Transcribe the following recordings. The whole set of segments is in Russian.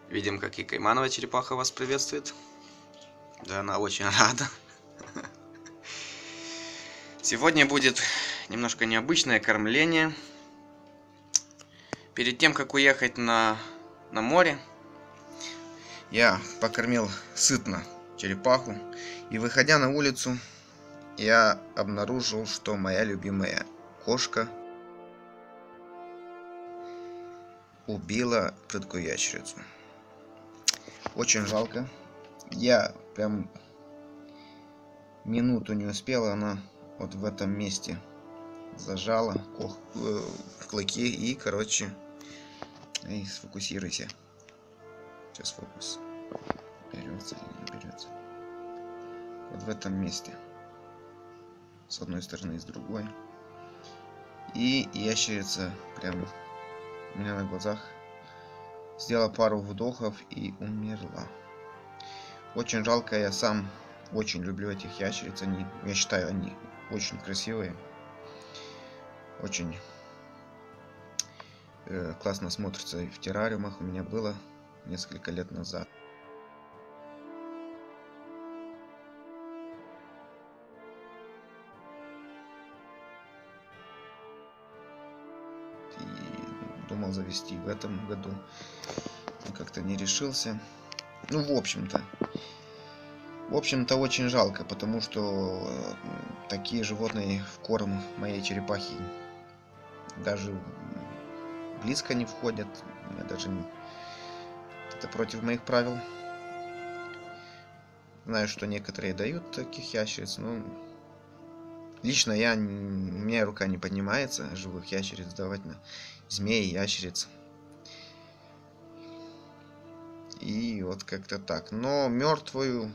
Видим, как и каймановая черепаха вас приветствует. Да, она очень рада. Сегодня будет немножко необычное кормление. Перед тем, как уехать на море, я покормил сытно черепаху. И выходя на улицу, я обнаружил, что моя любимая кошка убила прыткую ящерицу. Очень жалко. Я прям минуту не успела, она вот в этом месте зажала клыки и, короче, сфокусируйся. Сейчас фокус. Берется или не берется. Вот в этом месте. С одной стороны и с другой. И ящерица прям у меня на глазах сделала пару вдохов и умерла. Очень жалко, я сам очень люблю этих ящериц. Я считаю, они очень красивые. Очень классно смотрятся и в террариумах. У меня было несколько лет назад. И думал завести в этом году. Но как-то не решился. Ну, в общем-то, очень жалко, потому что такие животные в корм моей черепахи даже близко не входят. Это против моих правил. Знаю, что некоторые дают таких ящериц, но лично у меня рука не поднимается живых ящериц давать на змей, ящериц. И вот как-то так. Но мертвую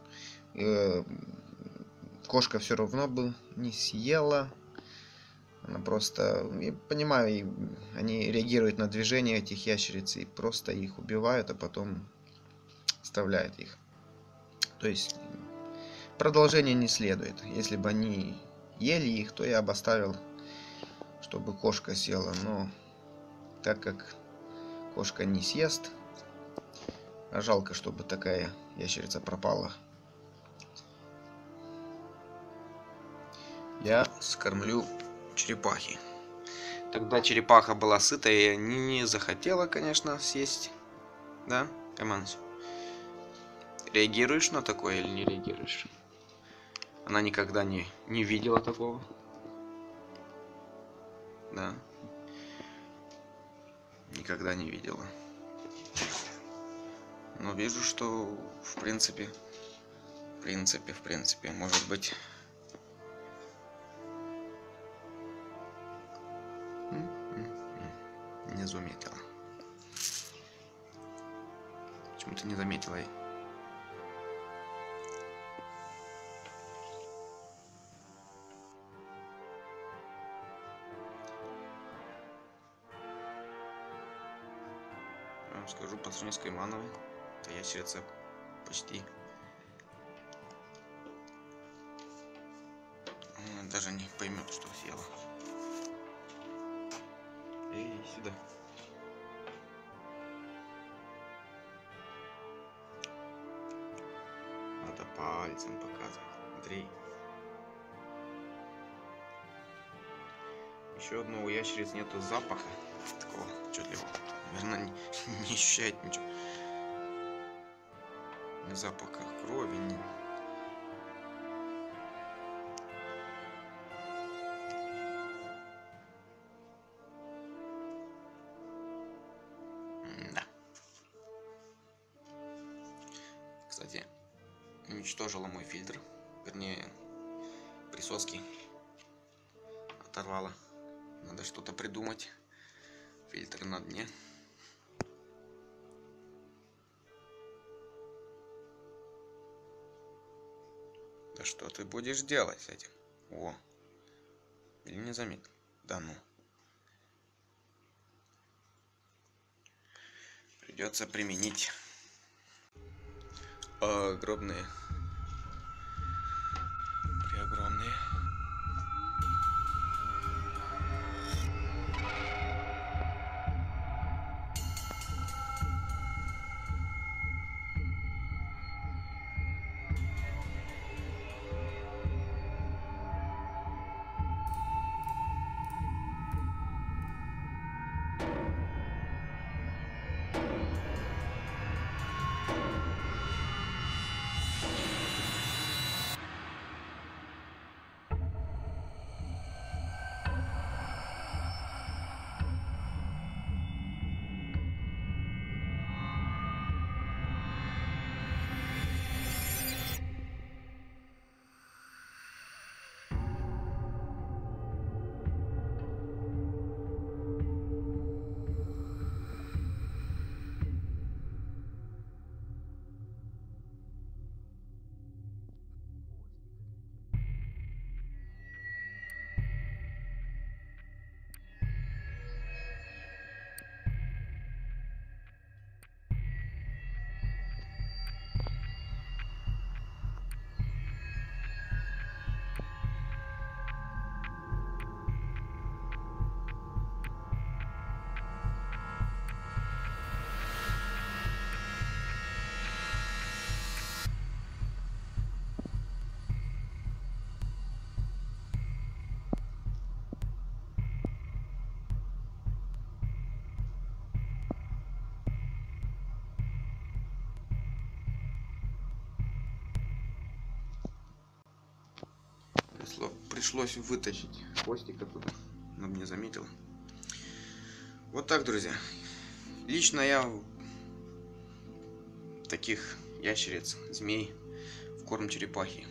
кошка все равно бы не съела. Она просто, я понимаю, они реагируют на движение этих ящериц и просто их убивают, а потом оставляют их. То есть продолжение не следует. Если бы они ели их, то я бы оставил, чтобы кошка съела. Но так как кошка не съест, а жалко, чтобы такая ящерица пропала, я скормлю черепахи. Тогда черепаха была сытая и не захотела, конечно, съесть. Да, Кайманыч? Реагируешь на такое или не реагируешь? Она никогда не видела такого. Да. Никогда не видела. Но вижу, что в принципе, может быть... Не заметила. Почему ты не заметила? Я вам скажу, по сравнению с каймановой, это ящерица почти даже не поймет, что съела. Эй, сюда. Надо пальцем показывать. Андрей. Еще одно, у ящериц нету запаха такого отчетливого. Наверное, не ощущает ничего. Ни запаха крови, ни... Да. Кстати, уничтожила мой фильтр. Вернее, присоски оторвала. Надо что-то придумать. Фильтр на дне. Да что ты будешь делать с этим? О. Или не заметил? Да ну. Придется применить огромные. Преогромные. Пришлось вытащить хвостик оттуда. Она не заметила. Вот так, друзья. Лично я таких ящериц, змей в корм черепахи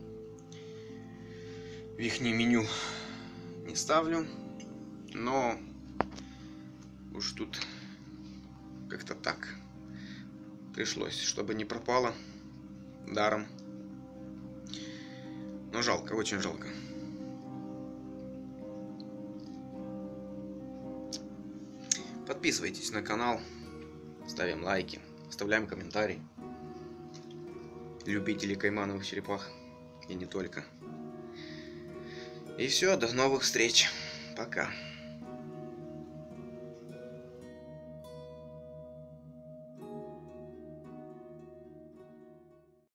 в их меню не ставлю. Но уж тут как-то так пришлось, чтобы не пропало даром. Но жалко, очень жалко. Подписывайтесь на канал, ставим лайки, оставляем комментарии. Любители каймановых черепах и не только. И все, до новых встреч. Пока.